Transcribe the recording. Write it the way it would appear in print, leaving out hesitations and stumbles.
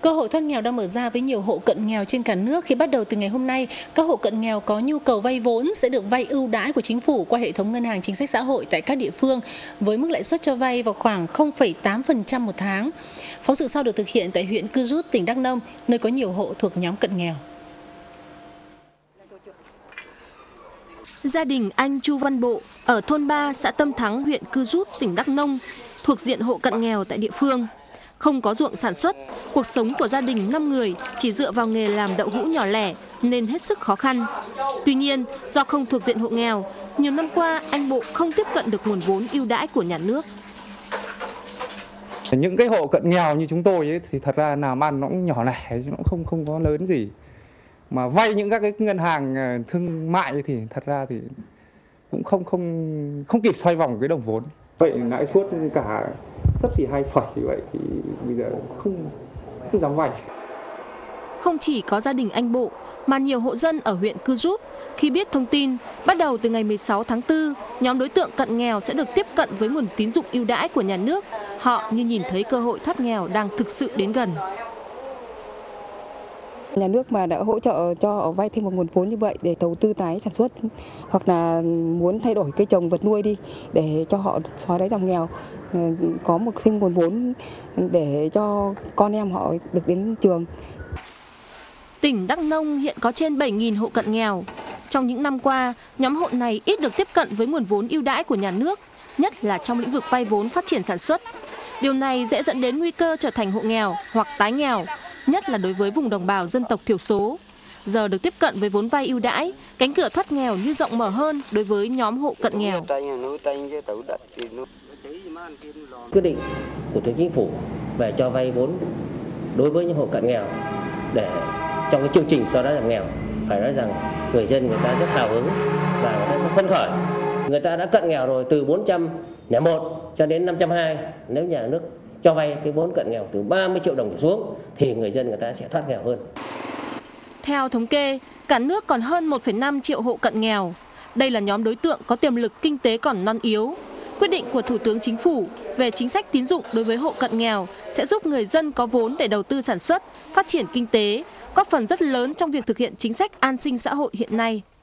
Cơ hội thoát nghèo đang mở ra với nhiều hộ cận nghèo trên cả nước khi bắt đầu từ ngày hôm nay, các hộ cận nghèo có nhu cầu vay vốn sẽ được vay ưu đãi của chính phủ qua hệ thống ngân hàng chính sách xã hội tại các địa phương với mức lãi suất cho vay vào khoảng 0,8% một tháng. Phóng sự sau được thực hiện tại huyện Cư Rút, tỉnh Đắk Nông, nơi có nhiều hộ thuộc nhóm cận nghèo. Gia đình anh Chu Văn Bộ ở thôn 3, xã Tâm Thắng, huyện Cư Rút, tỉnh Đắk Nông thuộc diện hộ cận nghèo tại địa phương. Không có ruộng sản xuất, cuộc sống của gia đình 5 người chỉ dựa vào nghề làm đậu hũ nhỏ lẻ nên hết sức khó khăn. Tuy nhiên, do không thuộc diện hộ nghèo, nhiều năm qua anh Bộ không tiếp cận được nguồn vốn ưu đãi của nhà nước. Những cái hộ cận nghèo như chúng tôi ấy, thì thật ra làm ăn nó cũng nhỏ lẻ, nó cũng không có lớn gì. Mà vay những các cái ngân hàng thương mại thì thật ra thì cũng không kịp xoay vòng cái đồng vốn. Vậy lãi suất cả xấp xỉ 2 phẩy vậy thì bây giờ không dám vay. Không chỉ có gia đình anh Bộ mà nhiều hộ dân ở huyện Cư Rút khi biết thông tin bắt đầu từ ngày 16 tháng 4, nhóm đối tượng cận nghèo sẽ được tiếp cận với nguồn tín dụng ưu đãi của nhà nước, họ như nhìn thấy cơ hội thoát nghèo đang thực sự đến gần. Nhà nước mà đã hỗ trợ cho vay thêm một nguồn vốn như vậy để đầu tư tái sản xuất hoặc là muốn thay đổi cây trồng vật nuôi đi để cho họ xóa đói giảm nghèo, có một thêm nguồn vốn để cho con em họ được đến trường. Tỉnh Đắk Nông hiện có trên 7.000 hộ cận nghèo. Trong những năm qua, nhóm hộ này ít được tiếp cận với nguồn vốn ưu đãi của nhà nước, nhất là trong lĩnh vực vay vốn phát triển sản xuất. Điều này dễ dẫn đến nguy cơ trở thành hộ nghèo hoặc tái nghèo, nhất là đối với vùng đồng bào dân tộc thiểu số. Giờ được tiếp cận với vốn vay ưu đãi, cánh cửa thoát nghèo như rộng mở hơn đối với nhóm hộ cận nghèo. Quyết định của Thủ tướng Chính phủ về cho vay vốn đối với những hộ cận nghèo để trong cái chương trình xóa đói giảm nghèo, phải nói rằng người dân người ta rất hào hứng và người ta sẽ phấn khởi. Người ta đã cận nghèo rồi từ 401 cho đến 520, nếu nhà nước cho vay cái vốn cận nghèo từ 30 triệu đồng trở xuống thì người dân người ta sẽ thoát nghèo hơn. Theo thống kê, cả nước còn hơn 1,5 triệu hộ cận nghèo. Đây là nhóm đối tượng có tiềm lực kinh tế còn non yếu. Quyết định của Thủ tướng Chính phủ về chính sách tín dụng đối với hộ cận nghèo sẽ giúp người dân có vốn để đầu tư sản xuất, phát triển kinh tế, góp phần rất lớn trong việc thực hiện chính sách an sinh xã hội hiện nay.